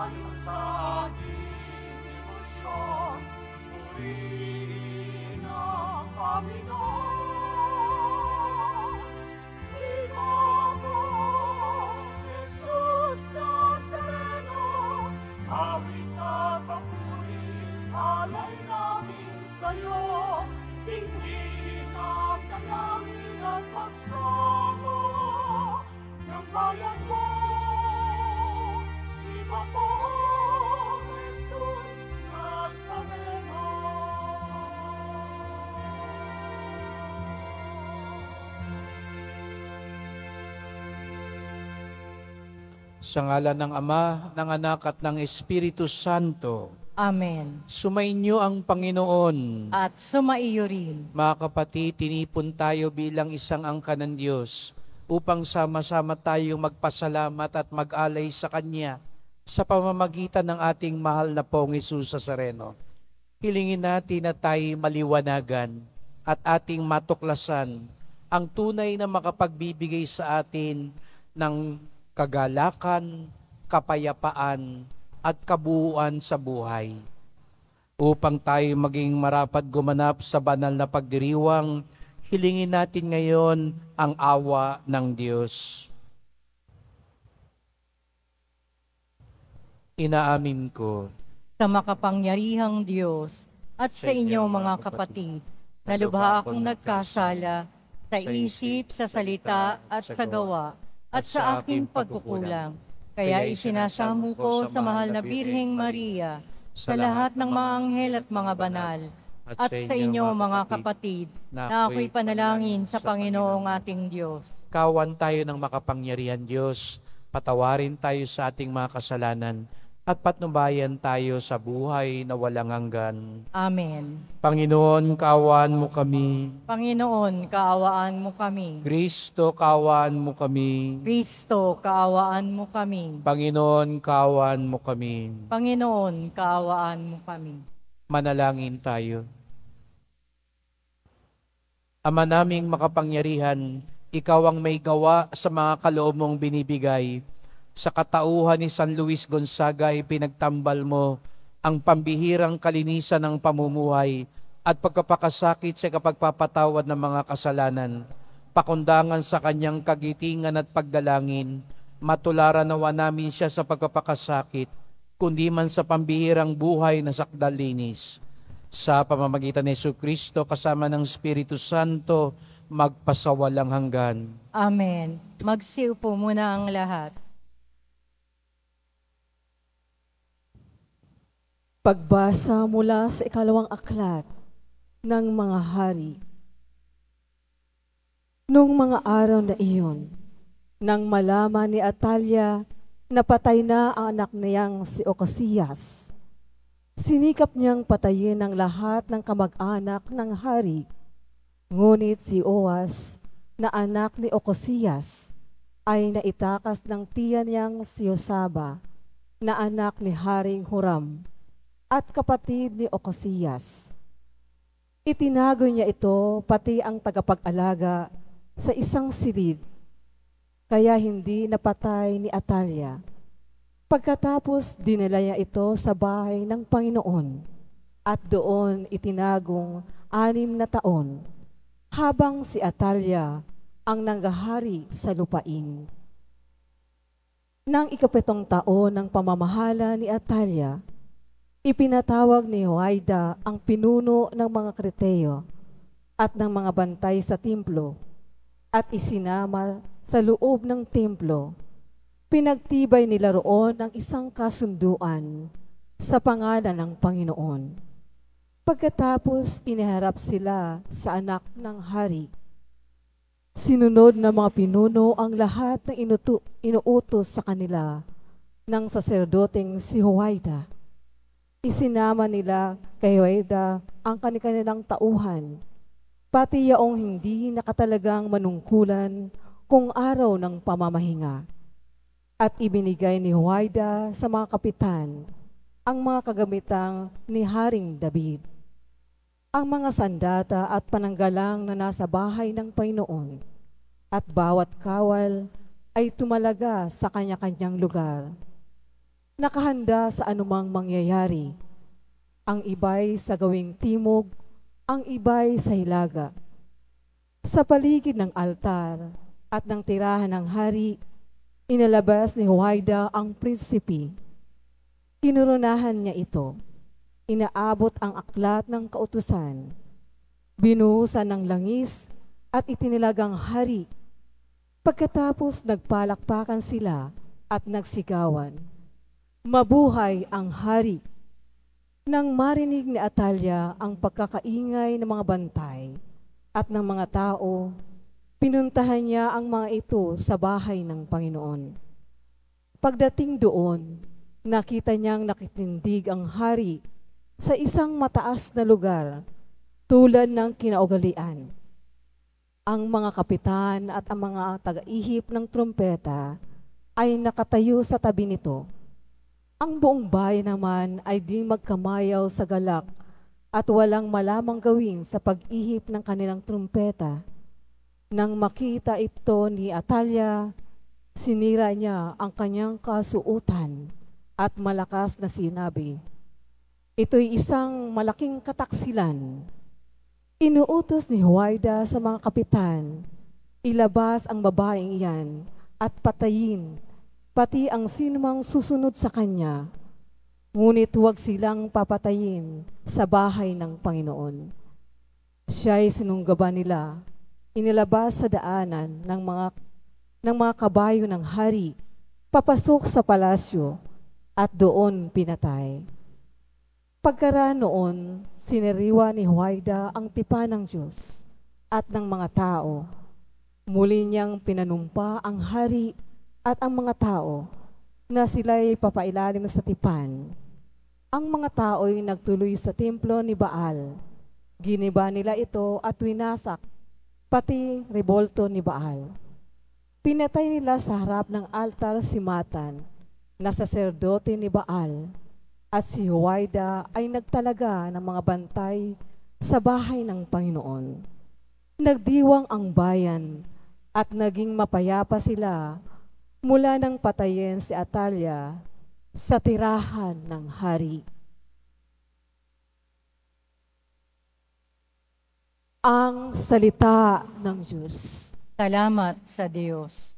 ayon sa ating emosyon, purihin ang Panginoon. Ikaw mo, Jesus Nazareno, awit at papuri, alay namin sa'yo. Tingin ang dalangin at pagsamo ng bayan mo. Iba po, Jesus Nazareno. Sa ngalan ng Ama, ng Anak at ng Espiritu Santo. Amen. Sumainyo ang Panginoon. At sumaiyo rin. Mga kapatid, tinipon tayo bilang isang angkan ng Diyos upang sama-sama tayong magpasalamat at mag-alay sa Kanya sa pamamagitan ng ating mahal na Pong Jesus Nazareno. Hilingin natin na tayo maliwanagan at ating matuklasan ang tunay na makapagbibigay sa atin ng kagalakan, kapayapaan, at kabuuan sa buhay. Upang tayo maging marapat gumanap sa banal na pagdiriwang, hilingin natin ngayon ang awa ng Diyos. Inaamin ko Sa makapangyarihang Diyos at sa inyong mga kapatid, na lubha akong nagkasala sa isip, sa salita at sa gawa, at sa aking pagkukulang. Kaya isinasamo ko sa mahal na Birheng Maria, sa lahat ng mga anghel at mga banal, at sa inyo mga kapatid, na ako'y panalangin sa Panginoong ating Diyos. kawan tayo ng makapangyarihan Diyos, patawarin tayo sa ating mga kasalanan, at patnubayan tayo sa buhay na walang hanggan. Amen. Panginoon, kaawaan mo kami. Panginoon, kaawaan mo kami. Kristo, kaawaan mo kami. Kristo, kaawaan mo kami. Panginoon, kaawaan mo kami. Panginoon, kaawaan mo kami. Manalangin tayo. Ama naming makapangyarihan, ikaw ang may gawa sa mga kaloob mong binibigay. Sa katauhan ni San Luis Gonzaga, ipinagtambal mo ang pambihirang kalinisan ng pamumuhay at pagkapakasakit sa kapagpapatawad ng mga kasalanan. Pakundangan sa kanyang kagitingan at pagdalangin, matularan nawa namin siya sa pagpapakasakit, kundi man sa pambihirang buhay na sakdalinis. Sa pamamagitan ni Jesucristo kasama ng Espiritu Santo, magpasawalang hanggan. Amen. Magsiupo muna ang lahat. Pagbasa mula sa ikalawang aklat ng mga hari. Nung mga araw na iyon, nang malaman ni Atalia na patay na ang anak niyang si Ocasias, sinikap niyang patayin ang lahat ng kamag-anak ng hari. Ngunit si Oas, na anak ni Ocasias, ay naitakas ng tiyan niyang si Josaba, na anak ni Haring Huram, at kapatid ni Ocasias. Itinago niya ito pati ang tagapag-alaga sa isang silid, kaya hindi napatay ni Atalia. Pagkatapos dinala niya ito sa bahay ng Panginoon at doon itinagong 6 na taon habang si Atalia ang nanggahari sa lupain. Nang 7 taon ng pamamahala ni Atalia, ipinatawag ni Huwaida ang pinuno ng mga Kreteo at ng mga bantay sa templo at isinama sa loob ng templo. Pinagtibay nila roon ang isang kasunduan sa pangalan ng Panginoon. Pagkatapos iniharap sila sa anak ng hari. Sinunod ng mga pinuno ang lahat ng inuutos sa kanila ng saserdoteng si Huwaida. Isinama nila kay Huwaida ang kanilang tauhan, pati yaong hindi nakatalagang manungkulan kung araw ng pamamahinga. At ibinigay ni Huwaida sa mga kapitan ang mga kagamitang ni Haring David, ang mga sandata at pananggalang na nasa bahay ng Panginoon, at bawat kawal ay tumalaga sa kanya-kanyang lugar. nakahanda sa anumang mangyayari. Ang iba'y sa gawing timog, ang iba'y sa hilaga. Sa paligid ng altar at ng tirahan ng hari, inalabas ni Huwayda ang prinsipe. Kinurunahan niya ito. Inaabot ang aklat ng kautusan. Binuhusan ng langis at itinilagang hari. Pagkatapos nagpalakpakan sila at nagsigawan. Mabuhay ang hari! Nang marinig ni Atalia ang pagkakaingay ng mga bantay at ng mga tao, pinuntahan niya ang mga ito sa bahay ng Panginoon. Pagdating doon, nakita niyang nakitindig ang hari sa isang mataas na lugar tulad ng kinaugalian. Ang mga kapitan at ang mga taga-ihip ng trumpeta ay nakatayo sa tabi nito. Ang buong bayan naman ay di magkamayaw sa galak at walang malamang gawin sa pag-ihip ng kanilang trumpeta. Nang makita ito ni Atalia, sinira niya ang kanyang kasuutan at malakas na sinabi, "Ito'y isang malaking kataksilan." Inuutos ni Huwayda sa mga kapitan, ilabas ang babaeng iyan at patayin, pati ang sinumang susunod sa kanya. Ngunit huwag silang papatayin sa bahay ng Panginoon. Siya'y sinunggaban nila, inilabas sa daanan ng mga kabayo ng hari, papasok sa palasyo, at doon pinatay. Pagkaraan noon, siniriwa ni Huwayda ang tipan ng Diyos at ng mga tao. Muli niyang pinanumpa ang hari at ang mga tao na sila'y papailalim sa tipan. Ang mga tao'y nagtuloy sa templo ni Baal. Giniba nila ito at winasak, pati rebolto ni Baal. Pinatay nila sa harap ng altar si Matan, na saserdote ni Baal, at si Huwayda ay nagtalaga ng mga bantay sa bahay ng Panginoon. Nagdiwang ang bayan at naging mapayapa sila mula nang patayin si Atalia sa tirahan ng hari. Ang salita ng Diyos. Salamat sa Diyos.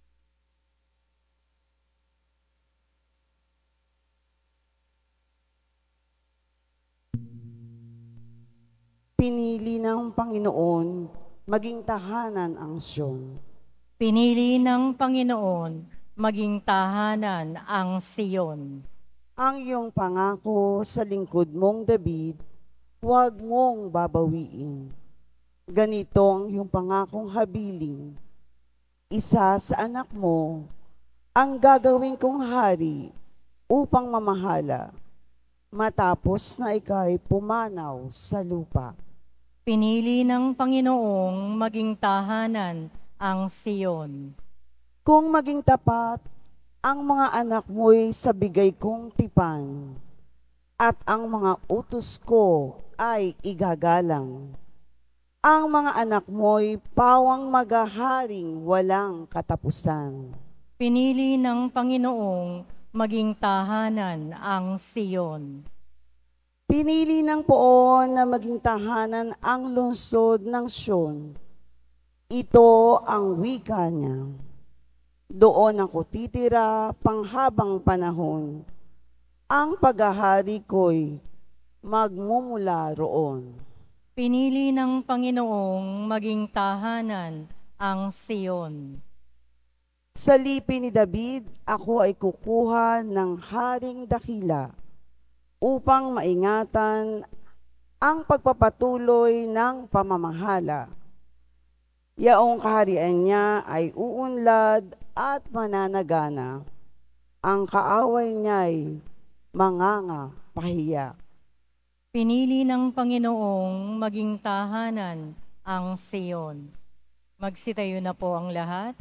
Pinili ng Panginoon maging tahanan ang Sion. Pinili ng Panginoon maging tahanan ang Siyon. Ang iyong pangako sa lingkod mong David, huwag mong babawiin. Ganito ang iyong pangakong habiling. Isa sa anak mo ang gagawin kong hari upang mamahala, matapos na ika'y pumanaw sa lupa. Pinili ng Panginoong maging tahanan ang Siyon. Kung maging tapat ang mga anak mo'y sa bigay kong tipan, at ang mga utos ko ay igagalang. Ang mga anak mo'y pawang magaharing walang katapusan. Pinili ng Panginoong maging tahanan ang Siyon. Pinili ng Poon na maging tahanan ang lungsod ng Sion. Ito ang wika niya. Doon ako titira panghabang panahon. Ang paghahari ko'y magmumula roon. Pinili ng Panginoong maging tahanan ang Siyon. Sa lipi ni David, ako ay kukuha ng haring dakila upang maingatan ang pagpapatuloy ng pamamahala. Yaong kaharian niya ay uunlad at mananagana. Ang kaaway niya'y manganga pahiya. Pinili ng Panginoong maging tahanan ang Siyon. Magsitayo na po ang lahat.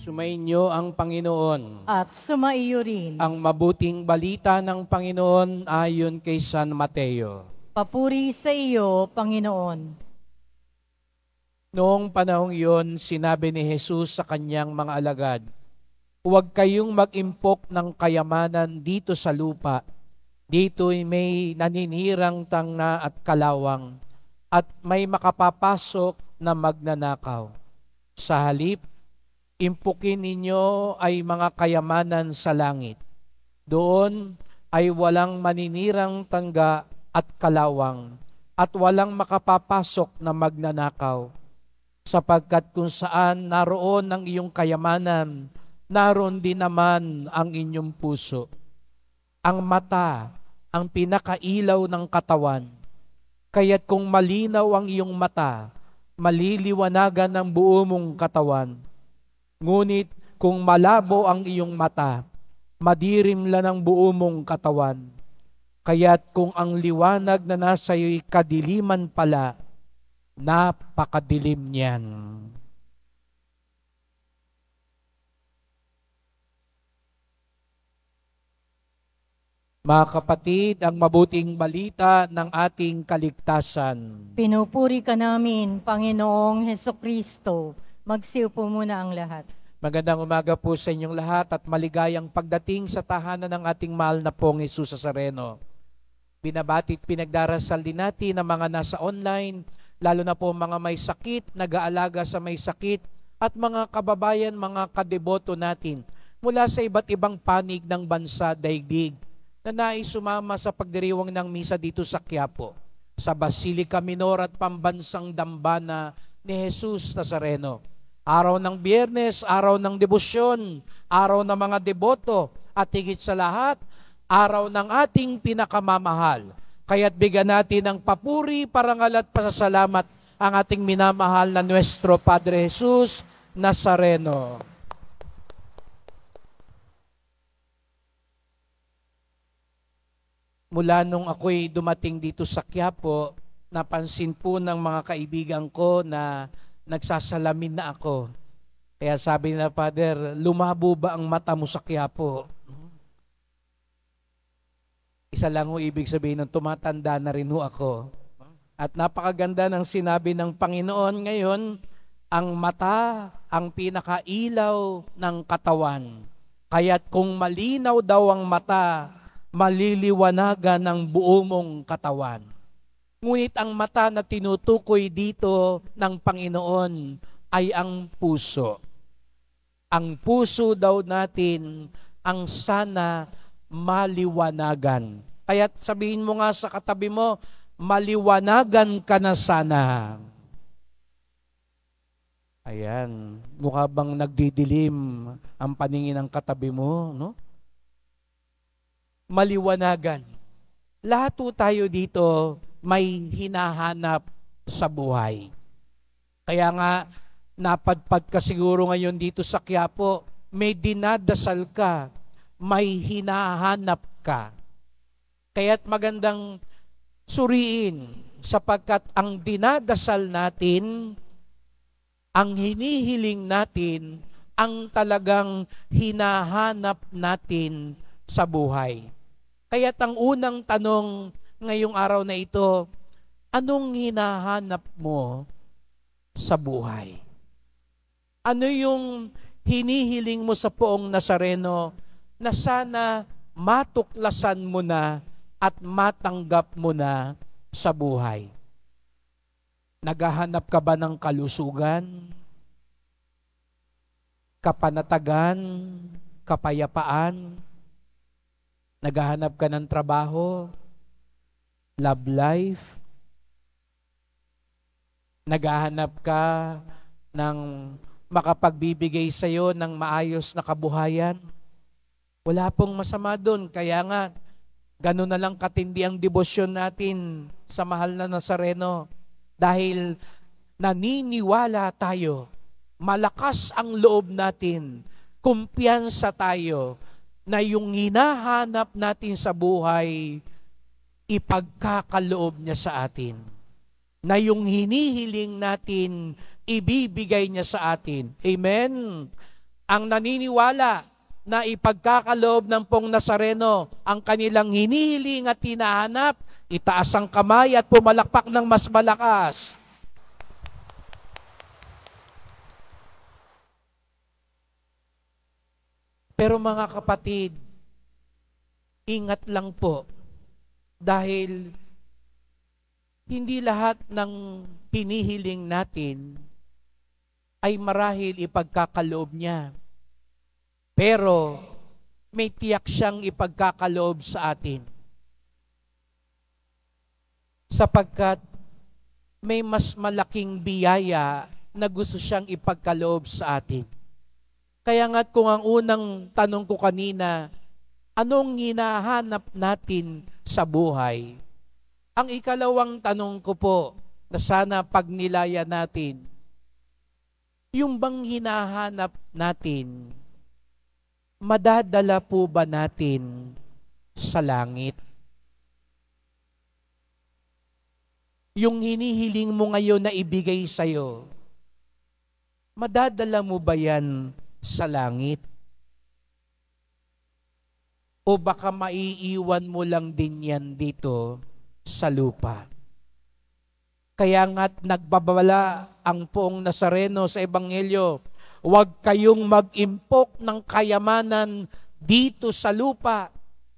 Sumainyo ang Panginoon. At sumaiyo rin. Ang mabuting balita ng Panginoon ayon kay San Mateo. Papuri sa iyo, Panginoon. Noong panahong iyon, sinabi ni Jesus sa kanyang mga alagad, "Huwag kayong mag-impok ng kayamanan dito sa lupa. Dito'y may naninirang tangna at kalawang, at may makapapasok na magnanakaw. Sa halip, impukin ninyo ay mga kayamanan sa langit. Doon ay walang maninirang tangga at kalawang, at walang makapapasok na magnanakaw. Sapagkat kung saan naroon ang iyong kayamanan, naroon din naman ang inyong puso. Ang mata, ang pinakailaw ng katawan. Kaya't kung malinaw ang iyong mata, maliliwanagan ang buo mong katawan. Ngunit kung malabo ang iyong mata, madirim lang ang buo mong katawan. Kaya't kung ang liwanag na nasa iyo'y kadiliman pala, napakadilim niyan." Mga kapatid, ang mabuting balita ng ating kaligtasan. Pinupuri ka namin, Panginoong Hesukristo. Magsiupo muna ang lahat. Magandang umaga po sa inyong lahat at maligayang pagdating sa tahanan ng ating mahal na pong Jesus Nazareno. Binabati at pinagdarasal din natin ang mga nasa online, lalo na po mga may sakit, nag-aalaga sa may sakit, at mga kababayan, mga kadeboto natin mula sa iba't ibang panig ng bansa, daigdig, na nais sumama sa pagdiriwang ng misa dito sa Quiapo, sa Basilica Minor at Pambansang Dambana ni Jesus Nazareno. Araw ng Biyernes, araw ng debosyon, araw ng mga deboto, at higit sa lahat, araw ng ating pinakamamahal. Kaya't bigyan natin ng papuri, parangal at pasasalamat ang ating minamahal na Nuestro Padre Jesus Nazareno. Mula nung ako'y dumating dito sa Quiapo, napansin po ng mga kaibigan ko na nagsasalamin na ako. Kaya sabi na, "Father, lumabo ba ang mata mo sa Quiapo?" Isa lang ho ibig sabihin ng tumatanda na rin ho ako. At napakaganda ng sinabi ng Panginoon ngayon, ang mata ang pinakailaw ng katawan. Kaya't kung malinaw daw ang mata, maliliwanagan ng buo mong katawan. Ngunit ang mata na tinutukoy dito ng Panginoon ay ang puso. Ang puso daw natin ang sana maliwanagan. Kaya't sabihin mo nga sa katabi mo, maliwanagan ka na sana. Ayan, mukha bang nagdidilim ang paningin ng katabi mo, no? Maliwanagan. Lahat po tayo dito may hinahanap sa buhay. Kaya nga, napadpad ka siguro ngayon dito sa Quiapo, may dinadasal ka, may hinahanap ka. Kaya't magandang suriin sapagkat ang dinadasal natin, ang hinihiling natin, ang talagang hinahanap natin sa buhay. Kaya't ang unang tanong ngayong araw na ito, anong hinahanap mo sa buhay? Ano yung hinihiling mo sa poong Nazareno na sana matuklasan mo na at matanggap mo na sa buhay? Naghahanap ka ba ng kalusugan, kapanatagan, kapayapaan? Naghahanap ka ng trabaho, love life? Naghahanap ka ng makapagbibigay sa iyo ng maayos na kabuhayan? Wala pong masama doon. Kaya nga, gano'n na lang katindi ang debosyon natin sa mahal na Nazareno. Dahil naniniwala tayo, malakas ang loob natin, kumpiyansa tayo, na yung hinahanap natin sa buhay, ipagkakaloob niya sa atin. Na yung hinihiling natin, ibibigay niya sa atin. Amen? ang naniniwala na ipagkakaloob ng pong Nazareno ang kanilang hinihiling at hinahanap, itaas ang kamay at pumalakpak ng mas malakas. Pero mga kapatid, ingat lang po dahil hindi lahat ng hinihiling natin ay marahil ipagkakaloob niya. Pero may tiyak siyang ipagkakaloob sa atin. Sapagkat may mas malaking biyaya na gusto siyang ipagkaloob sa atin. Kaya nga't kung ang unang tanong ko kanina, anong hinahanap natin sa buhay? Ang ikalawang tanong ko po, na sana pagnilaya natin, yung bang hinahanap natin, madadala po ba natin sa langit? Yung hinihiling mo ngayon na ibigay sa'yo, madadala mo ba yan sa langit? O baka maiiwan mo lang din yan dito sa lupa? Kaya nga't nagbabala ang poong Nazareno sa Ebanghelyo, huwag kayong mag-impok ng kayamanan dito sa lupa.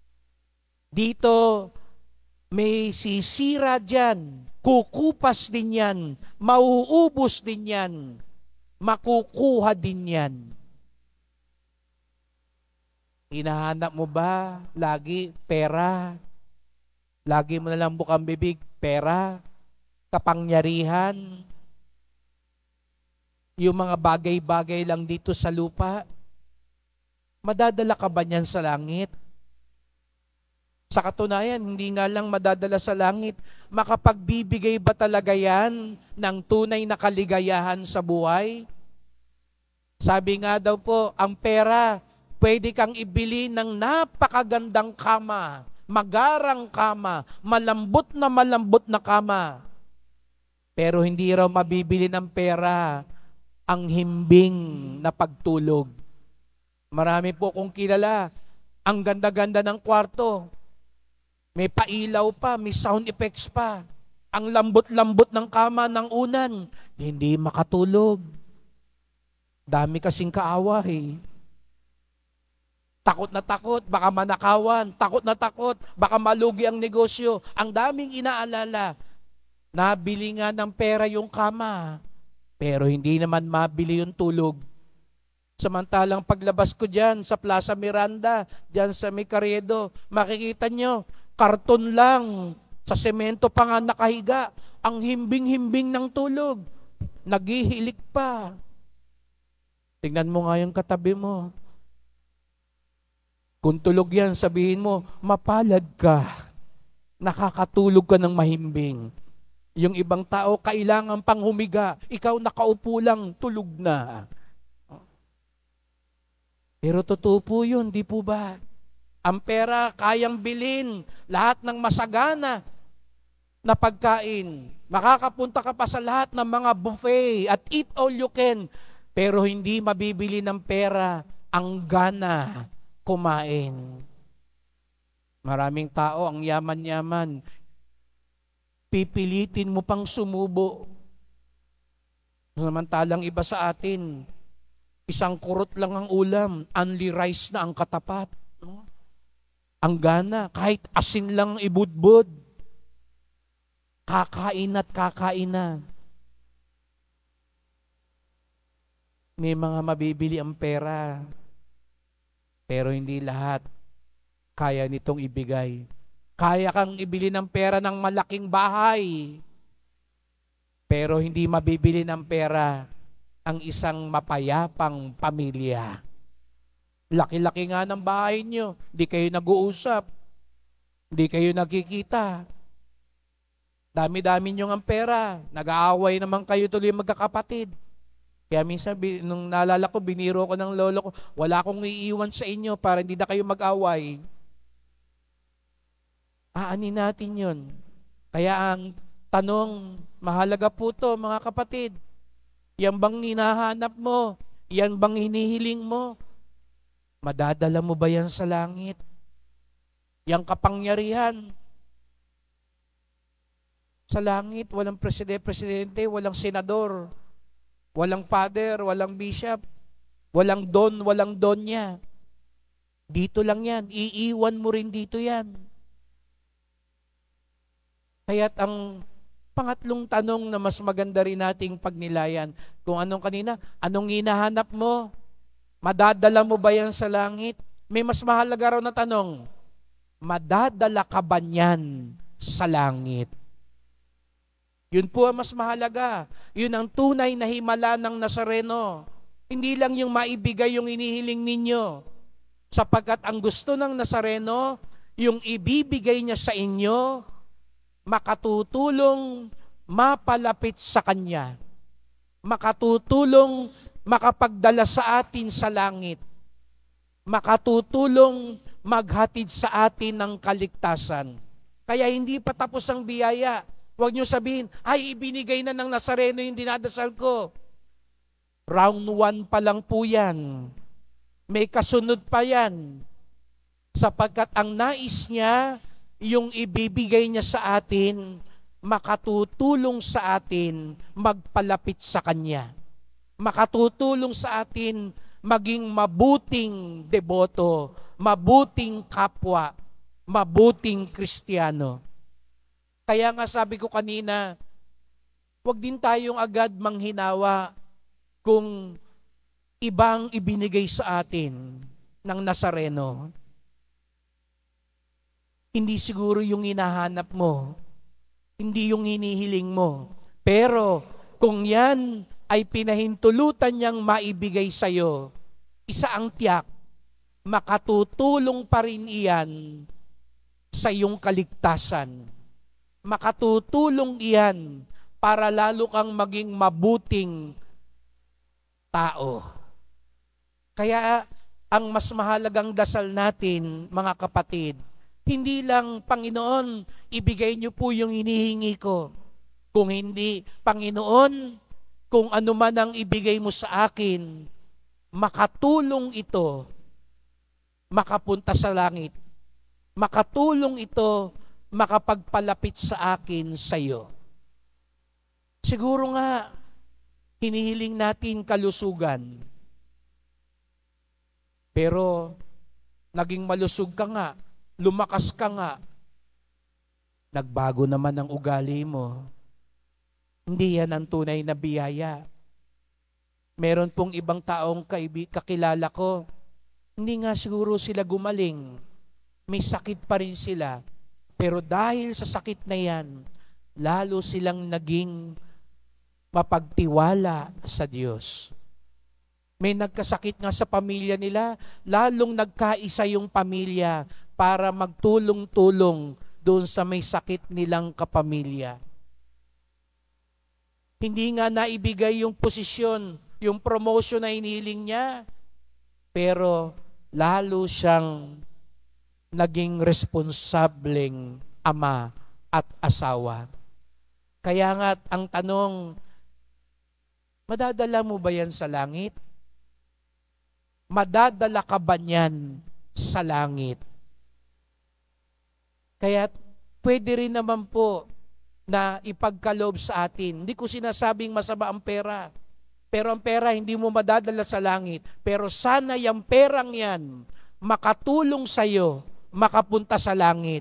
Dito may sisira dyan, kukupas din yan, mauubos din yan, makukuha din yan. Hinahanap mo ba lagi pera? Lagi mo na lang bukang bibig, pera, kapangyarihan, yung mga bagay-bagay lang dito sa lupa? Madadala ka ba niyan sa langit? Sa katunayan, hindi nga lang madadala sa langit, makapagbibigay ba talaga yan ng tunay na kaligayahan sa buhay? Sabi nga daw po, ang pera, pwede kang ibili ng napakagandang kama, magarang kama, malambot na kama. Pero hindi raw mabibili ng pera ang himbing na pagtulog. Marami po kong kilala, ang ganda-ganda ng kwarto, may pailaw pa, may sound effects pa, ang lambot-lambot ng kama ng unan, hindi makatulog. Dami kasing kaaway. Takot na takot, baka manakawan. Takot na takot, baka malugi ang negosyo. Ang daming inaalala. Nabili nga ng pera yung kama, pero hindi naman mabili yung tulog. Samantalang paglabas ko dyan sa Plaza Miranda, dyan sa Micaredo, makikita nyo, karton lang, sa semento pa nga nakahiga, ang himbing-himbing ng tulog. Naghihilik pa. Tingnan mo nga yung katabi mo. Kung tulog yan, sabihin mo, mapalad ka. Nakakatulog ka ng mahimbing. Yung ibang tao, kailangan pang humiga. Ikaw nakaupo lang, tulog na. Pero totoo po yun, di po ba? Ang pera, kayang bilhin lahat ng masagana na pagkain. Makakapunta ka pa sa lahat ng mga buffet at eat all you can. Pero hindi mabibili ng pera ang gana kumain. Maraming tao, ang yaman-yaman, pipilitin mo pang sumubo. Samantalang iba sa atin, isang kurot lang ang ulam, only rice na ang katapat. Ang gana, kahit asin lang ibudbud. Kakain at kakain na. May mga mabibili ang pera, pero hindi lahat kaya nitong ibigay. Kaya kang ibili ng pera ng malaking bahay, pero hindi mabibili ng pera ang isang mapayapang pamilya. Laki-laki nga ng bahay nyo, di kayo nag-uusap, di kayo nagkikita. Dami-dami nyo ang pera, nag-aaway naman kayo tuloy magkakapatid. Kaya minsan, nung naalala ko, biniro ko ng lolo ko, wala akong iiwan sa inyo para hindi na kayo mag-away. Aanin natin yun. Kaya ang tanong, mahalaga po to mga kapatid, yan bang hinahanap mo Yan bang hinihiling mo? Madadala mo ba yan sa langit? Yang kapangyarihan sa langit, walang presidente, walang senador, walang father, walang bishop, walang donya. Dito lang yan. Iiwan mo rin dito yan. Kaya't ang pangatlong tanong na mas maganda rin nating pagnilayan, kung anong kanina, anong hinahanap mo? Madadala mo ba yan sa langit? May mas mahalaga raw na tanong, madadala ka ba niyan sa langit? Yun po ang mas mahalaga. Yun ang tunay na himala ng Nazareno. Hindi lang yung maibigay yung inihiling ninyo. Sapagkat ang gusto ng Nazareno, yung ibibigay niya sa inyo, makatutulong mapalapit sa Kanya. Makatutulong makapagdala sa atin sa langit. Makatutulong maghatid sa atin ng kaligtasan. Kaya hindi pa tapos ang biyaya. Huwag niyo sabihin, ay ibinigay na ng Nazareno yung dinadasal ko. Round 1 pa lang po yan. May kasunod pa yan. Sapagkat ang nais niya, yung ibibigay niya sa atin, makatutulong sa atin magpalapit sa Kanya. Makatutulong sa atin maging mabuting deboto, mabuting kapwa, mabuting Kristiyano. Kaya nga sabi ko kanina, huwag din tayong agad manghinawa kung ibang ibinigay sa atin ng Nazareno. Hindi siguro yung hinahanap mo, hindi yung hinihiling mo. Pero kung yan ay pinahintulutan niyang maibigay sa iyo, isa ang tiyak, makatutulong pa rin iyan sa iyong kaligtasan. Makatutulong iyan para lalo kang maging mabuting tao. Kaya ang mas mahalagang dasal natin, mga kapatid, hindi lang, Panginoon, ibigay niyo po yung hinihingi ko. Kung hindi, Panginoon, kung ano man ang ibigay mo sa akin, makatulong ito, makapunta sa langit. Makatulong ito, makapagpalapit sa akin sa iyo. Siguro nga, hinihiling natin kalusugan. Pero, naging malusog ka nga, lumakas ka nga, nagbago naman ang ugali mo. Hindi yan ang tunay na biyaya. Meron pong ibang taong kakilala ko, hindi nga siguro sila gumaling. May sakit pa rin sila. Pero dahil sa sakit na yan, lalo silang naging mapagtiwala sa Diyos. May nagkasakit nga sa pamilya nila, lalong nagkaisa yung pamilya para magtulong-tulong doon sa may sakit nilang kapamilya. Hindi nga naibigay yung posisyon, yung promotion na inihiling niya, pero lalo siyang naging responsableng ama at asawa. Kaya nga ang tanong, madadala mo ba yan sa langit? Madadala ka ba niyan sa langit? Kaya pwede rin naman po na ipagkaloob sa atin. Hindi ko sinasabing masama ang pera. Pero ang pera hindi mo madadala sa langit. Pero sana yung perang yan makatulong sa iyo, makapunta sa langit.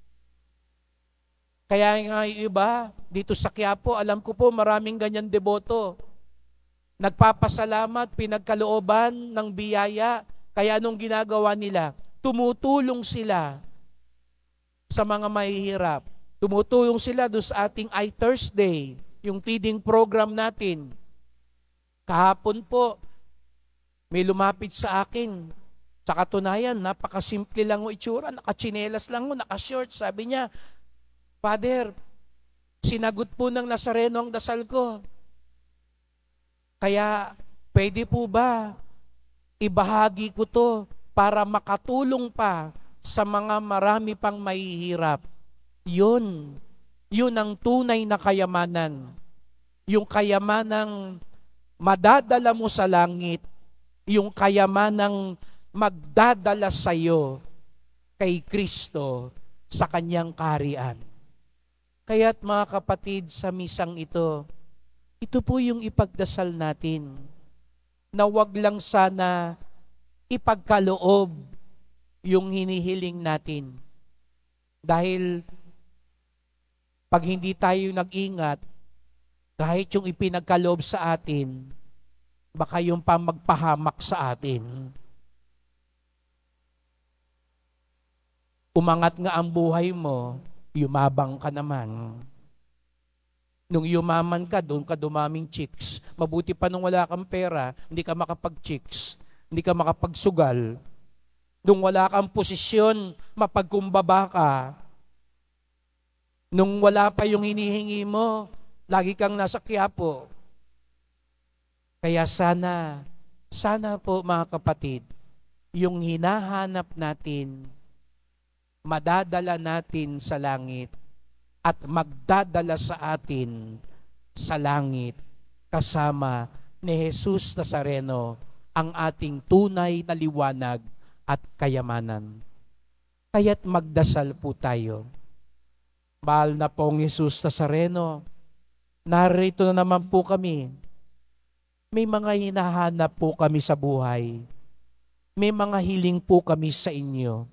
Kaya nga yung iba, dito sa Quiapo, alam ko po maraming ganyan deboto. Nagpapasalamat, pinagkalooban ng biyaya. Kaya anong ginagawa nila? Tumutulong sila sa mga mahihirap. Tumutulong sila doon sa ating iThursday, yung feeding program natin. Kahapon po, may lumapit sa akin. Sa katunayan, napakasimple lang o itsura, nakachinelas lang o, nakashort. Sabi niya, Father, sinagot po ng Nazareno ang dasal ko. Kaya, pwede po ba ibahagi ko to para makatulong pa sa mga marami pang mahihirap? Yun ang tunay na kayamanan. Yung kayamanang madadala mo sa langit yung kayamanang magdadala sa iyo kay Kristo sa kanyang kaharian. Kaya't mga kapatid, sa misang ito po yung ipagdasal natin, na wag lang sana ipagkaloob yung hinihiling natin. Dahil pag hindi tayo nag-ingat, kahit yung ipinagkaloob sa atin, baka yung pa magpahamak sa atin. Umangat nga ang buhay mo, yumabang ka naman. Nung yumaman ka, doon ka dumaming chicks. Mabuti pa nung wala kang pera, hindi ka makapag-chicks, hindi ka makapagsugal. Nung wala kang posisyon, mapagkumbaba ka. Nung wala pa yung hinihingi mo, lagi kang nasa Quiapo. Kaya sana po mga kapatid, yung hinahanap natin, madadala natin sa langit at magdadala sa atin sa langit kasama ni Jesus Nazareno, ang ating tunay na liwanag at kayamanan. Kaya't magdasal po tayo. Mahal na pong Jesus Nazareno, narito na naman po kami. May mga hinahanap po kami sa buhay. May mga hiling po kami sa inyo.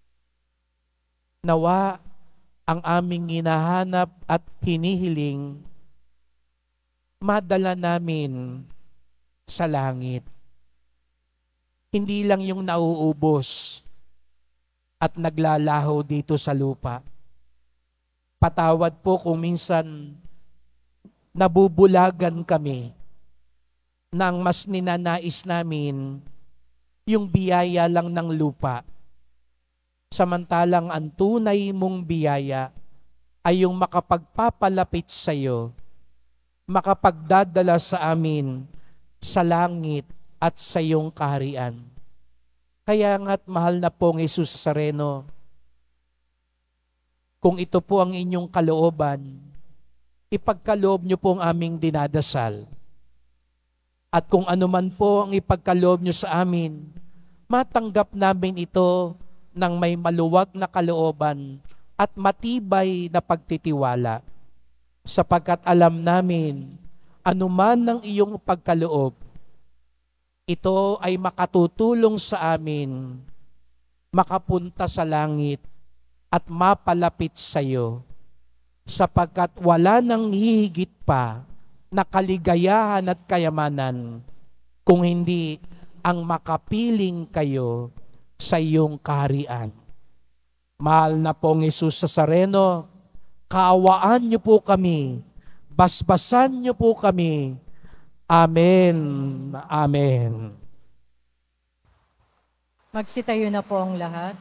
Nawa ang aming hinahanap at hinihiling, madala namin sa langit. Hindi lang yung nauubos at naglalaho dito sa lupa. Patawad po kung minsan nabubulagan kami nang mas ninanais namin yung biyaya lang ng lupa. Samantalang ang tunay mong biyaya ay yung makapagpapalapit sa iyo, makapagdadala sa amin sa langit at sa iyong kaharian. Kaya nga't mahal na pong Jesus Nazareno, kung ito po ang inyong kalooban, ipagkaloob niyo po ang aming dinadasal. At kung ano man po ang ipagkaloob niyo sa amin, matanggap namin ito ng may maluwag na kalooban at matibay na pagtitiwala, sapagkat alam namin, anuman ng iyong pagkaloob, ito ay makatutulong sa amin, makapunta sa langit at mapalapit sa iyo, sapagkat wala nang hihigit pa na kaligayahan at kayamanan kung hindi ang makapiling kayo sa iyong kaharian. Mahal na pong Jesus Nazareno, kaawaan niyo po kami, basbasan niyo po kami. Amen. Amen. Magsitayo na po ang lahat.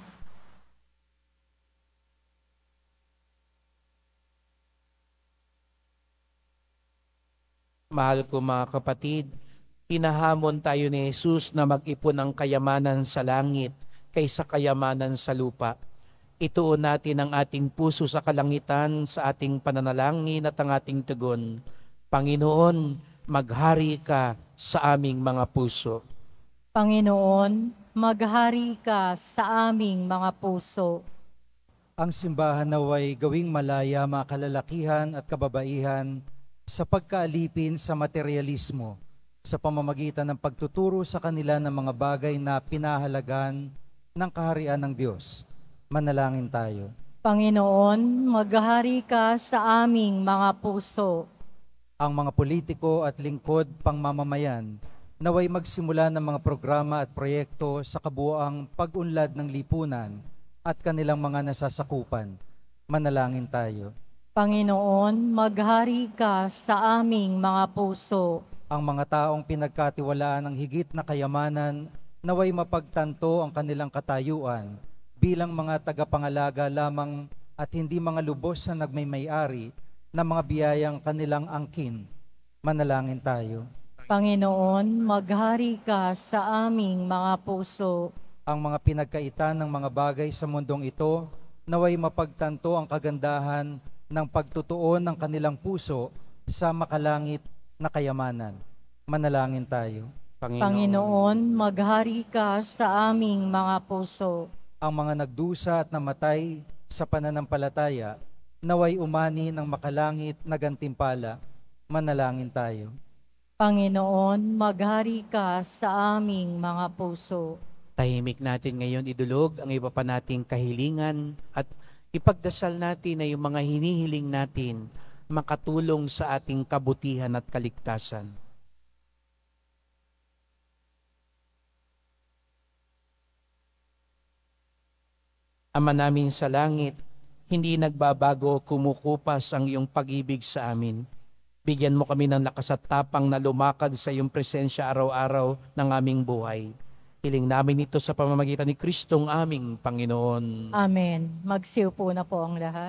Mahal ko mga kapatid, hinahamon tayo ni Jesus na mag-ipon ng kayamanan sa langit kaysa kayamanan sa lupa. Ituon natin ang ating puso sa kalangitan sa ating pananalangin at ang ating tugon. Panginoon, maghari ka sa aming mga puso. Panginoon, maghari ka sa aming mga puso. Ang simbahan naway gawing malaya mga kalalakihan at kababaihan sa pagkaalipin sa materialismo sa pamamagitan ng pagtuturo sa kanila ng mga bagay na pinahalagan ng kaharian ng Diyos. Manalangin tayo. Panginoon, maghari ka sa aming mga puso. Ang mga politiko at lingkod pangmamamayan naway magsimula ng mga programa at proyekto sa kabuoang pag-unlad ng lipunan at kanilang mga nasasakupan. Manalangin tayo. Panginoon, maghari ka sa aming mga puso. Ang mga taong pinagkatiwalaan ng higit na kayamanan naway mapagtanto ang kanilang katayuan bilang mga tagapangalaga lamang at hindi mga lubos na nagmay-ari ng mga biyayang kanilang angkin. Manalangin tayo. Panginoon, maghari ka sa aming mga puso. Ang mga pinagkaitan ng mga bagay sa mundong ito naway mapagtanto ang kagandahan ng pagtutuon ng kanilang puso sa makalangit na kayamanan. Manalangin tayo. Panginoon, maghari ka sa aming mga puso. Ang mga nagdusa at namatay sa pananampalataya, naway umani ng makalangit na gantimpala. Manalangin tayo. Panginoon, maghari ka sa aming mga puso. Tahimik natin ngayon idulog ang iba pa nating kahilingan at ipagdasal natin na yung mga hinihiling natin makatulong sa ating kabutihan at kaligtasan. Ama namin sa langit, hindi nagbabago o kumukupas ang iyong pag-ibig sa amin. Bigyan mo kami ng lakas at tapang na lumakad sa iyong presensya araw-araw ng aming buhay. Hiling namin ito sa pamamagitan ni Kristong aming Panginoon. Amen. Magsiupo na po ang lahat.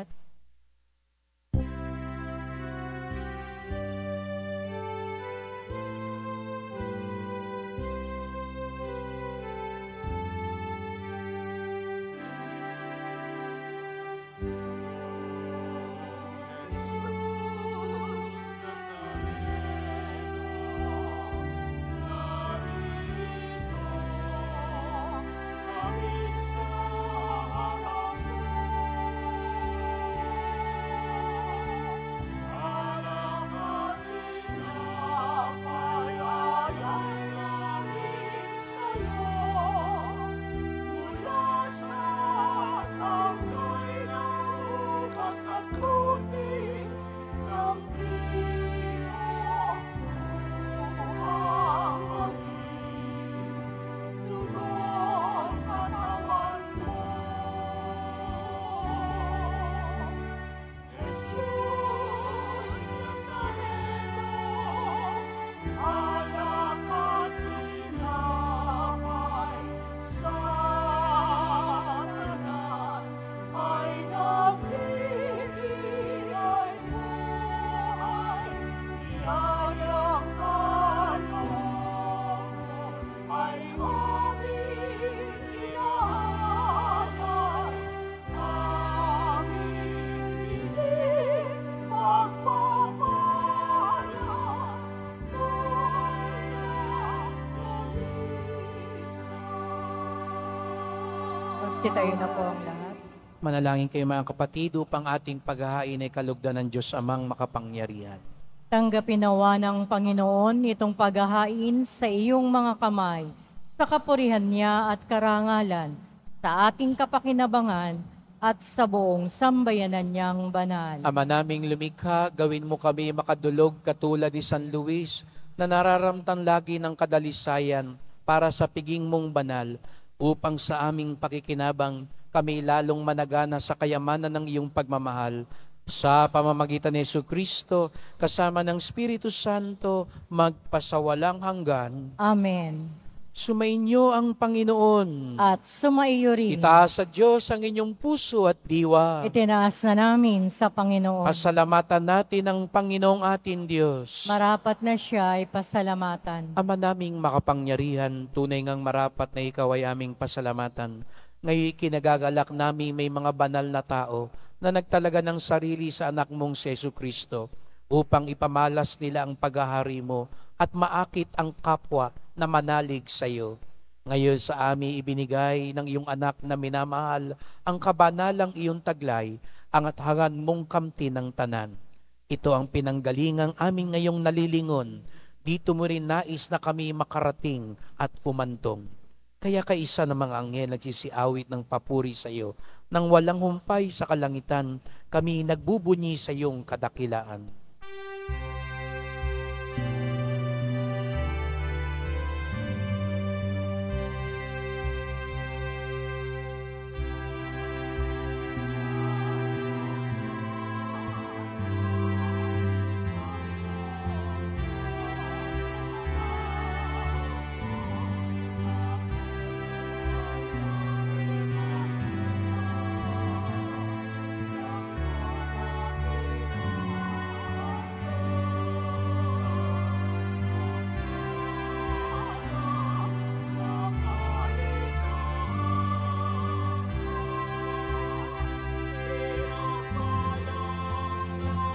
Magsitayo na po ang lahat. Manalangin kayo mga kapatid upang ating paghahain ay kalugdan ng Diyos Amang makapangyarihan. Tanggapin nawa ng Panginoon itong paghahain sa iyong mga kamay, sa kapurihan niya at karangalan, sa ating kapakinabangan at sa buong sambayanan niyang banal. Ama naming lumikha, gawin mo kami makadulog katulad ni San Luis na nararamtan lagi ng kadalisayan para sa piging mong banal, upang sa aming pakikinabang kami lalong managana sa kayamanan ng iyong pagmamahal. Sa pamamagitan ni Jesucristo, kasama ng Espiritu Santo, magpasawalang hanggan. Amen. Sumainyo ang Panginoon. At sumaiyo rin. Itaas sa Diyos ang inyong puso at diwa. Itinaas na namin sa Panginoon. Pasalamatan natin ang Panginoong ating Diyos. Marapat na siya ay pasalamatan. Ama naming makapangyarihan, tunay ngang marapat na ikaw ay aming pasalamatan. Ngayon kinagagalak namin may mga banal na tao na nagtalaga ng sarili sa anak mong si Jesucristo upang ipamalas nila ang paghahari mo at maakit ang kapwa na manalig sa iyo. Ngayon sa amin ibinigay ng iyong anak na minamahal ang kabanalang iyong taglay, ang athangan mong kamti ng tanan. Ito ang pinanggalingang aming ngayong nalilingon. Dito mo rin nais na kami makarating at pumantong. Kaya kaisa ng mga anghel nagsisiawit ng papuri sa iyo. Nang walang humpay sa kalangitan, kami nagbubunyi sa iyong kadakilaan.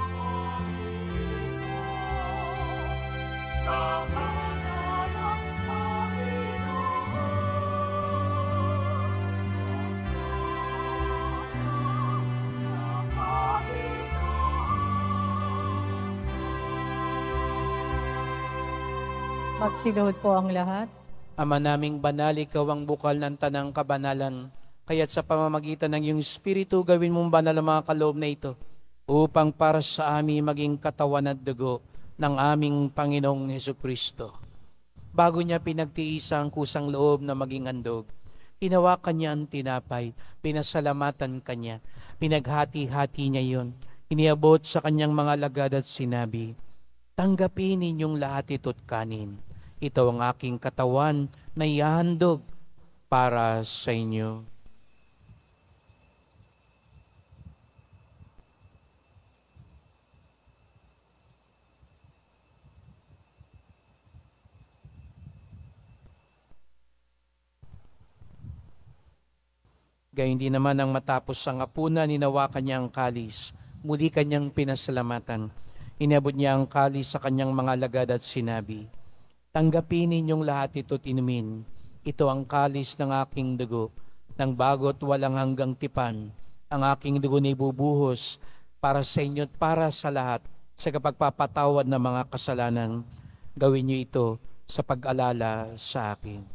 Sa pangalan ng Magsiluhod po ang lahat. Ama naming banal, ikaw ang bukal ng tanang kabanalan. Kaya't sa pamamagitan ng iyong Espiritu, gawin mong banal ang mga kaloob na ito upang para sa amin maging katawan at dugo ng aming Panginoong Hesukristo. Bago niya pinagtiis ang kusang loob na maging handog, hinawakan niya ang tinapay, pinasalamatan kanya, pinaghati-hati niya yon, iniabot sa kanyang mga alagad at sinabi, "Tanggapin ninyong lahat ito't kanin. Ito ang aking katawan na ihahandog para sa inyo." Gayun din naman ang matapos ang hapunan, ninawakan niya ang kalis. Muli kanyang pinasalamatan. Inabot niya ang kalis sa kanyang mga alagad at sinabi, "Tanggapin ninyong lahat ito't inumin. Ito ang kalis ng aking dugo, ng bago't walang hanggang tipan. Ang aking dugo na ibubuhos para sa inyo at para sa lahat sa kapagpapatawad ng mga kasalanan. Gawin niyo ito sa pag-alala sa akin."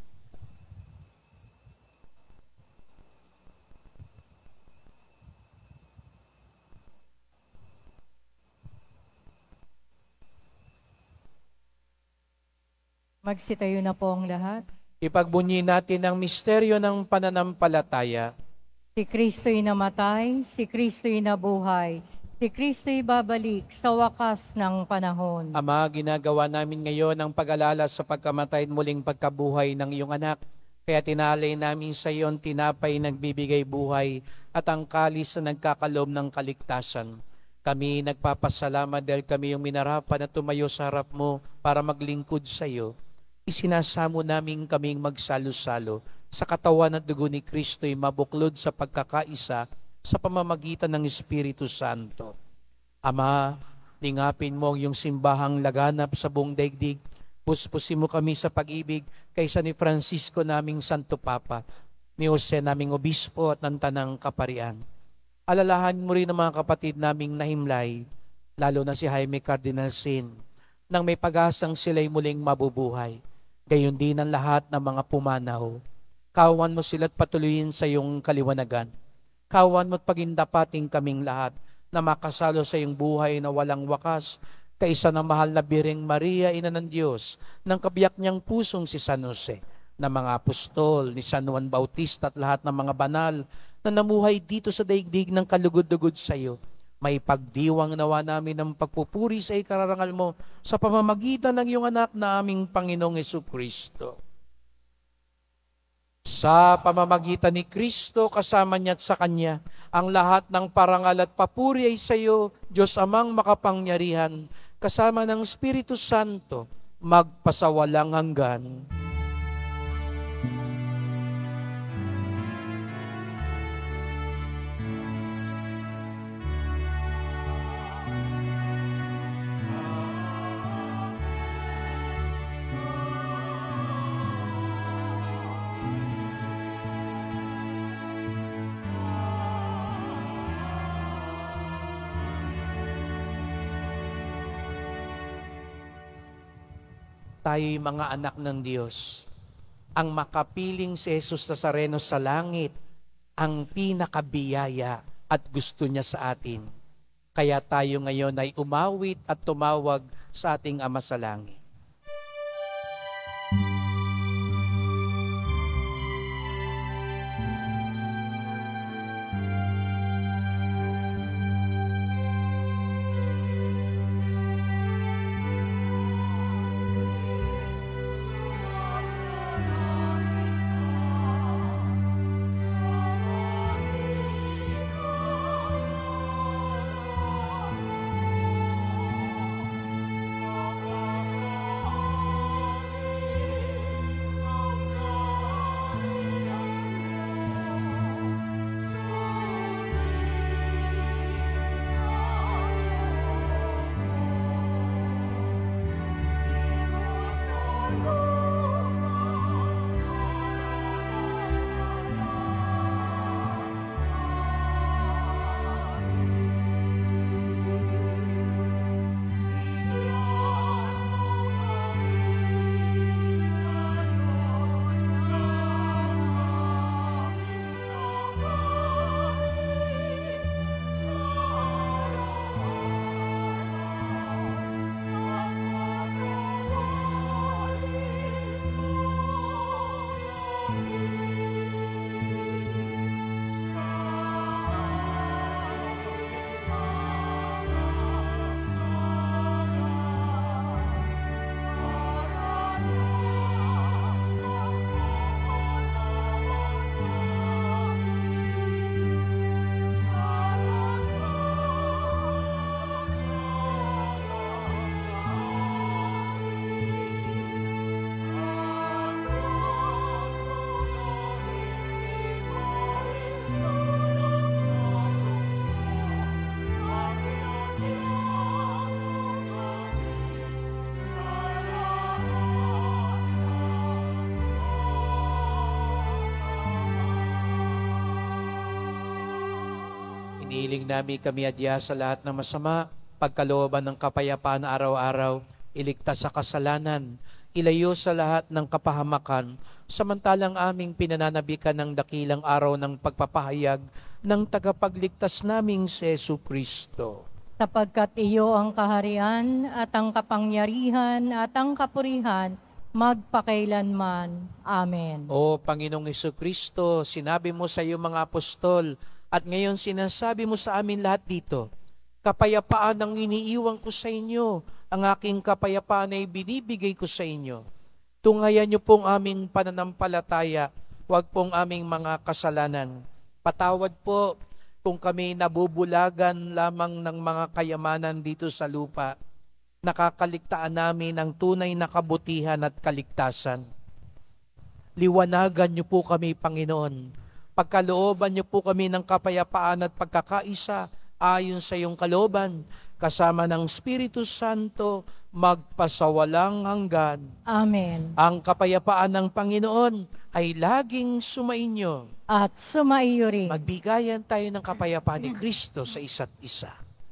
Magsitayo na po ang lahat. Ipagbunyi natin ang misteryo ng pananampalataya. Si Kristo'y namatay, si Kristo'y nabuhay, si Kristo'y babalik sa wakas ng panahon. Ama, ginagawa namin ngayon ang pag-alala sa pagkamatay at muling pagkabuhay ng iyong anak. Kaya tinalay namin sa iyon tinapay nagbibigay buhay at ang kalis na nagkakaloob ng kaligtasan. Kami nagpapasalamat dahil kami yung minarapan at tumayo sa harap mo para maglingkod sa iyo. Isinasamo namin kaming magsalo-salo sa katawan at dugo ni Kristo'y mabuklod sa pagkakaisa sa pamamagitan ng Espiritu Santo. Ama, lingapin mo ang iyong simbahang laganap sa buong daigdig. Puspusin mo kami sa pag-ibig kaysa ni Francisco naming Santo Papa, ni Jose naming Obispo at ng Tanang Kaparian. Alalahanin mo rin ang mga kapatid naming nahimlay, lalo na si Jaime Cardinal Sin, nang may pag-asang sila'y muling mabubuhay. Gayon din ang lahat ng mga pumanaw. Kawan mo sila't patuloyin sa iyong kaliwanagan. Kawan mo't pagindapating kaming lahat na makasalo sa iyong buhay na walang wakas, kaisa ng mahal na Birheng Maria, Ina ng Diyos, ng kabiyak niyang pusong si San Jose, ng mga apostol, ni San Juan Bautista at lahat ng mga banal na namuhay dito sa daigdig ng kalugod-lugod sa iyo. May pagdiwang nawa namin ng pagpupuri sa ikararangal mo sa pamamagitan ng iyong anak na aming Panginoong Hesukristo. Sa pamamagitan ni Kristo, kasama niya at sa Kanya, ang lahat ng parangal at papuri ay sa iyo, Diyos Amang makapangyarihan, kasama ng Espiritu Santo, magpasawalang hanggan. Tayo'y mga anak ng Diyos. Ang makapiling si Jesus Nazareno sa langit, ang pinakabiyaya at gusto niya sa atin. Kaya tayo ngayon ay umawit at tumawag sa ating Ama sa langit. Iniiling namin kami adya sa lahat ng masama, pagkalooban ng kapayapaan na araw-araw, iligtas sa kasalanan, ilayo sa lahat ng kapahamakan, samantalang aming pinananabikan ng dakilang araw ng pagpapahayag ng tagapagligtas naming si Jesu Kristo. Sapagkat iyo ang kaharian at ang kapangyarihan at ang kapurihan magpakailanman. Amen. O Panginoong Jesucristo, sinabi mo sa iyong mga apostol at ngayon sinasabi mo sa amin lahat dito, kapayapaan ang iniiwan ko sa inyo, ang aking kapayapaan ay binibigay ko sa inyo. Tungayan niyo pong aming pananampalataya, huwag pong aming mga kasalanan. Patawad po kung kami nabubulagan lamang ng mga kayamanan dito sa lupa, nakakaligtaan namin ang tunay na kabutihan at kaligtasan. Liwanagan niyo po kami, Panginoon. Pagkalooban niyo po kami ng kapayapaan at pagkakaisa ayon sa iyong kalooban, kasama ng Espiritu Santo, magpasawalang hanggan. Amen. Ang kapayapaan ng Panginoon ay laging sumainyo. At sumaiyo rin. Magbigayan tayo ng kapayapaan ni Kristo sa isa't isa.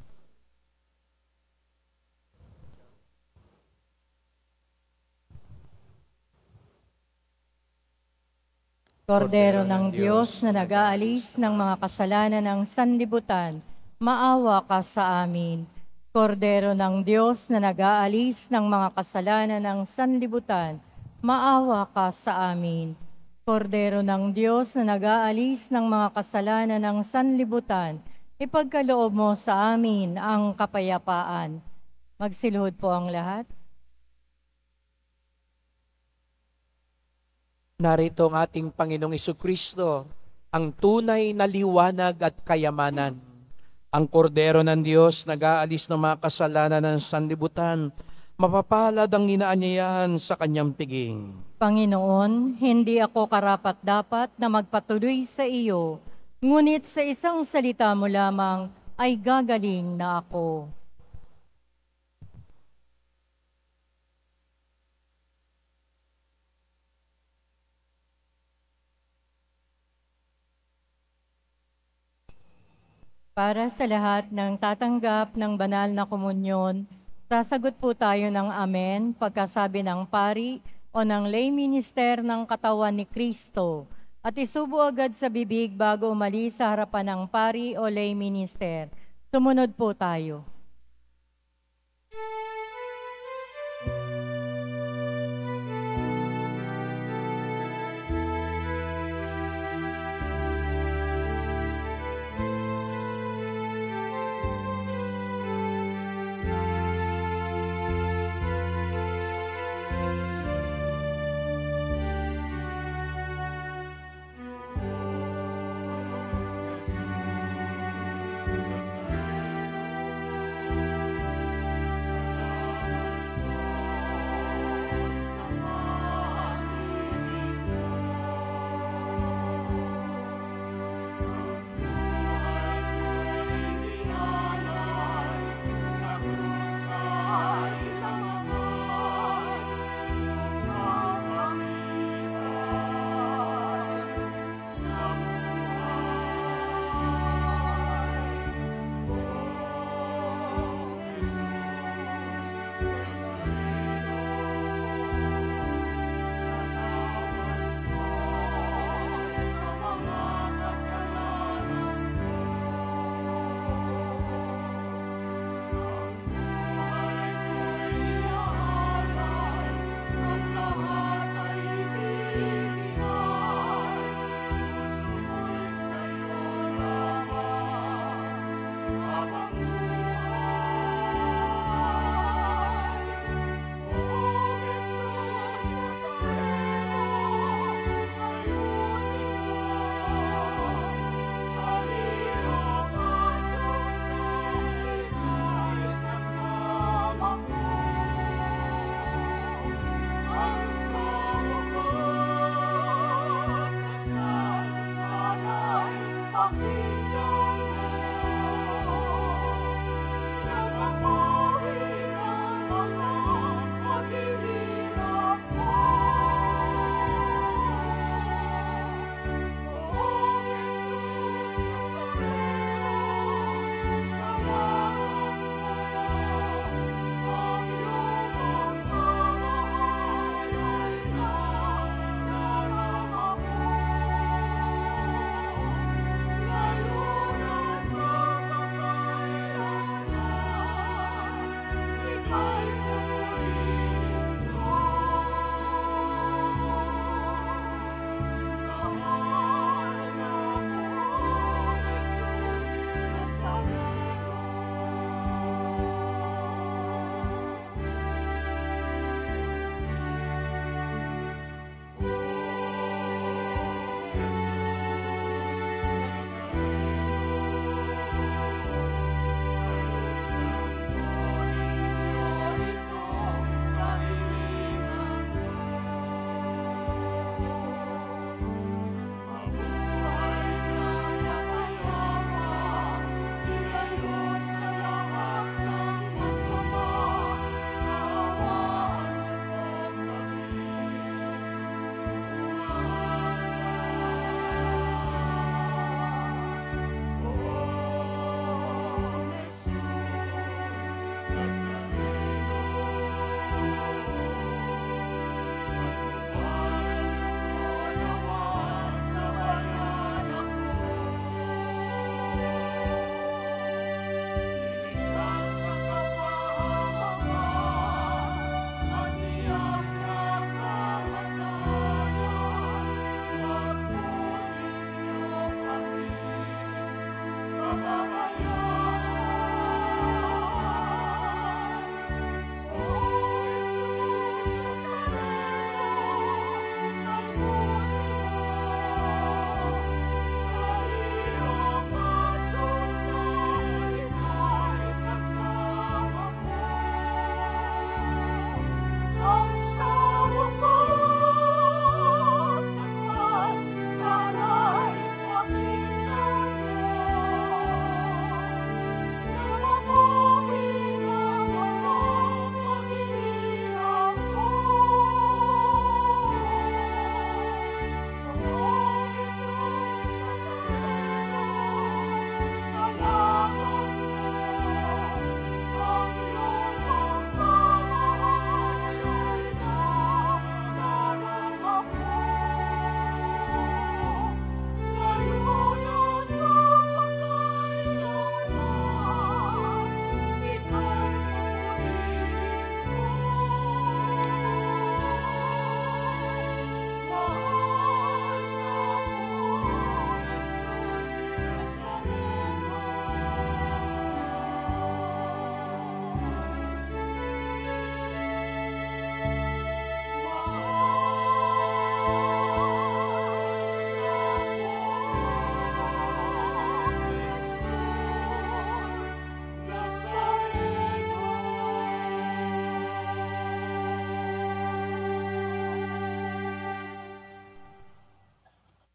Kordero ng Diyos na nag-aalis ng mga kasalanan ng sanlibutan, maawa ka sa amin. Kordero ng Diyos na nag-aalis ng mga kasalanan ng sanlibutan, maawa ka sa amin. Kordero ng Diyos na nag-aalis ng mga kasalanan ng sanlibutan, ipagkaloob mo sa amin ang kapayapaan. Magsiluhod po ang lahat. Narito ang ating Panginoong Jesucristo, ang tunay na liwanag at kayamanan. Ang kordero ng Diyos nag-aalis ng mga kasalanan ng sanlibutan, mapapalad ang inaanyayahan sa kanyang piging. Panginoon, hindi ako karapat-dapat na magpatuloy sa iyo, ngunit sa isang salita mo lamang ay gagaling na ako. Para sa lahat ng tatanggap ng banal na komunyon, sasagot po tayo ng amen pagkasabi ng pari o ng lay minister ng katawan ni Kristo at isubo agad sa bibig bago umalis sa harapan ng pari o lay minister. Sumunod po tayo.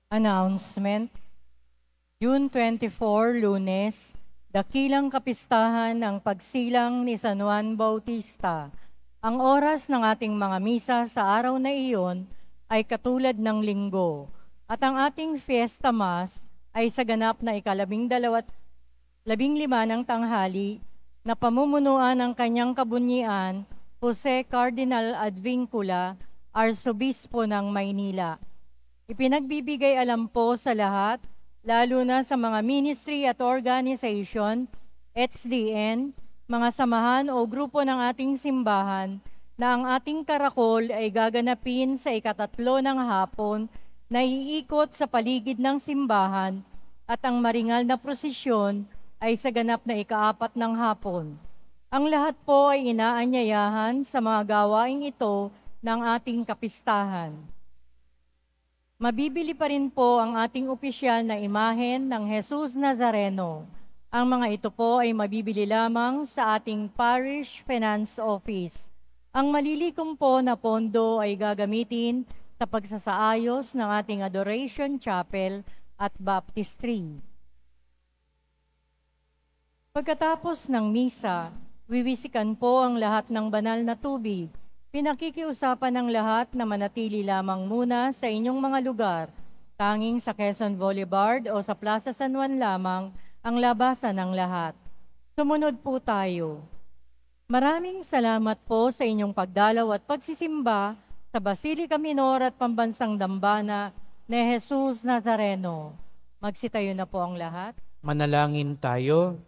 Announcement. June 24, Lunes, dakilang kapistahan ng pagsilang ni San Juan Bautista. Ang oras ng ating mga misa sa araw na iyon ay katulad ng linggo, at ang ating Fiesta Mass ay sa ganap na ika-12 ng tanghali na pamumunuan ng kanyang kabunyian, Jose Cardinal Advincula, Arsobispo ng Maynila. Ipinagbibigay alam po sa lahat, lalo na sa mga ministry at organization, HDN, mga samahan o grupo ng ating simbahan, na ang ating karakol ay gaganapin sa 3:00 ng hapon na iikot sa paligid ng simbahan at ang maringal na prosesyon ay sa ganap na 4:00 ng hapon. Ang lahat po ay inaanyayahan sa mga gawaing ito ng ating kapistahan. Mabibili pa rin po ang ating opisyal na imahen ng Jesus Nazareno. Ang mga ito po ay mabibili lamang sa ating Parish Finance Office. Ang malilikom po na pondo ay gagamitin sa pagsasaayos ng ating Adoration Chapel at Baptistry. Pagkatapos ng misa, wiwisikan po ang lahat ng banal na tubig. Pinakikiusapan ng lahat na manatili lamang muna sa inyong mga lugar. Tanging sa Quezon Boulevard o sa Plaza San Juan lamang ang labasan ng lahat. Sumunod po tayo. Maraming salamat po sa inyong pagdalaw at pagsisimba sa Basilica Minor at Pambansang Dambana ni Jesus Nazareno. Magsitayo na po ang lahat. Manalangin tayo.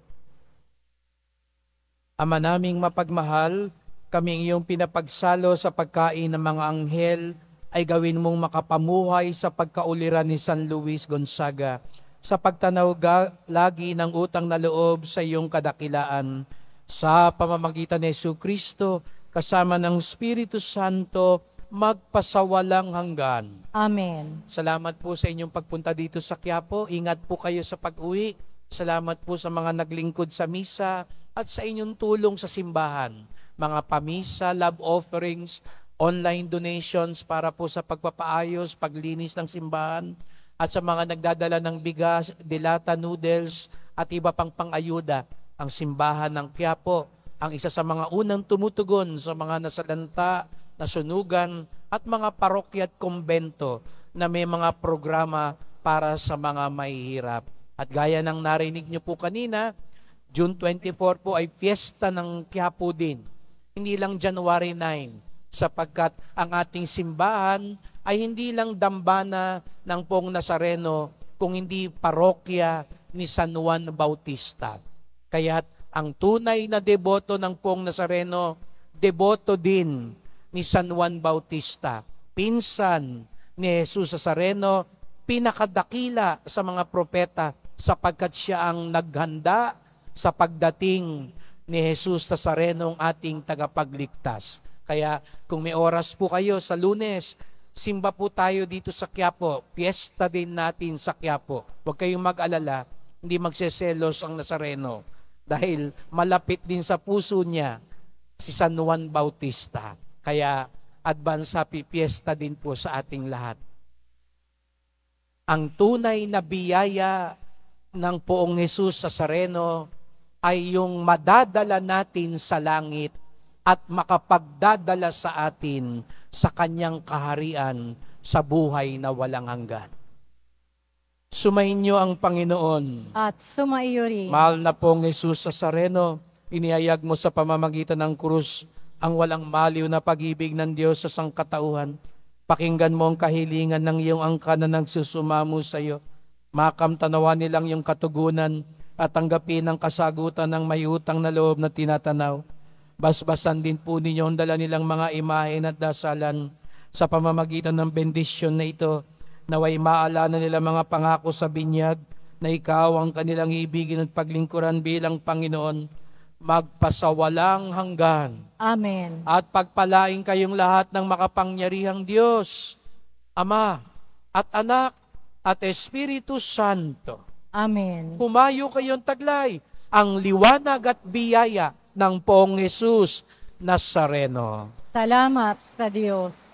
Ama naming mapagmahal, kaming iyong pinapagsalo sa pagkain ng mga anghel ay gawin mong makapamuhay sa pagkauliran ni San Luis Gonzaga sa pagtanaw lagi ng utang na loob sa iyong kadakilaan. Sa pamamagitan ni Jesucristo, kasama ng Espiritu Santo, magpasawalang hanggan. Amen. Salamat po sa inyong pagpunta dito sa Quiapo. Ingat po kayo sa pag-uwi. Salamat po sa mga naglingkod sa misa at sa inyong tulong sa simbahan. Mga pamisa, love offerings, online donations para po sa pagpapaayos, paglinis ng simbahan, at sa mga nagdadala ng bigas, dilata, noodles, at iba pang pang-ayuda. Ang simbahan ng Quiapo, ang isa sa mga unang tumutugon sa mga nasalanta, nasunugan, at mga parokya at kumbento na may mga programa para sa mga mahihirap. At gaya ng narinig niyo po kanina, June 24 po ay fiesta ng Quiapo din. Hindi lang January 9, sapagkat ang ating simbahan ay hindi lang dambana ng Poong Nazareno, kung hindi parokya ni San Juan Bautista. Kaya't ang tunay na deboto ng Poong Nazareno, deboto din ni San Juan Bautista. Pinsan ni Jesus Nazareno, pinakadakila sa mga propeta, sapagkat siya ang naghanda sa pagdating ni Jesus Nazareno, ang ating tagapagligtas. Kaya kung may oras po kayo sa Lunes, simba po tayo dito sa Quiapo. Fiesta din natin sa Quiapo. Huwag kayong mag-alala, hindi magseselos ang Nazareno dahil malapit din sa puso niya si San Juan Bautista. Kaya advance happy fiesta din po sa ating lahat. Ang tunay na biyaya ng Poong Jesus Nazareno ay yung madadala natin sa langit at makapagdadala sa atin sa kanyang kaharian sa buhay na walang hanggan. Sumainyo ang Panginoon. At sumaiyo rin. Mahal na Poong Jesus Nazareno, inihayag mo sa pamamagitan ng krus ang walang maliw na pag-ibig ng Diyos sa sangkatauhan. Pakinggan mo ang kahilingan ng iyong angkan na nagsusumamo sa iyo. Makamtanawa nilang iyong katugunan at tanggapin ang kasagutan ng may utang na loob na tinatanaw. Basbasan din po ninyo ang dala nilang mga imahen at dasalan sa pamamagitan ng bendisyon na ito, naway maalala nila mga pangako sa binyag na ikaw ang kanilang ibigin at paglingkuran bilang Panginoon, magpasawalang hanggan. Amen. At pagpalain kayong lahat ng makapangyarihang Diyos, Ama at Anak at Espiritu Santo. Amen. Humayo kayong taglay ang liwanag at biyaya ng Poong Jesus Nazareno. Salamat sa Diyos.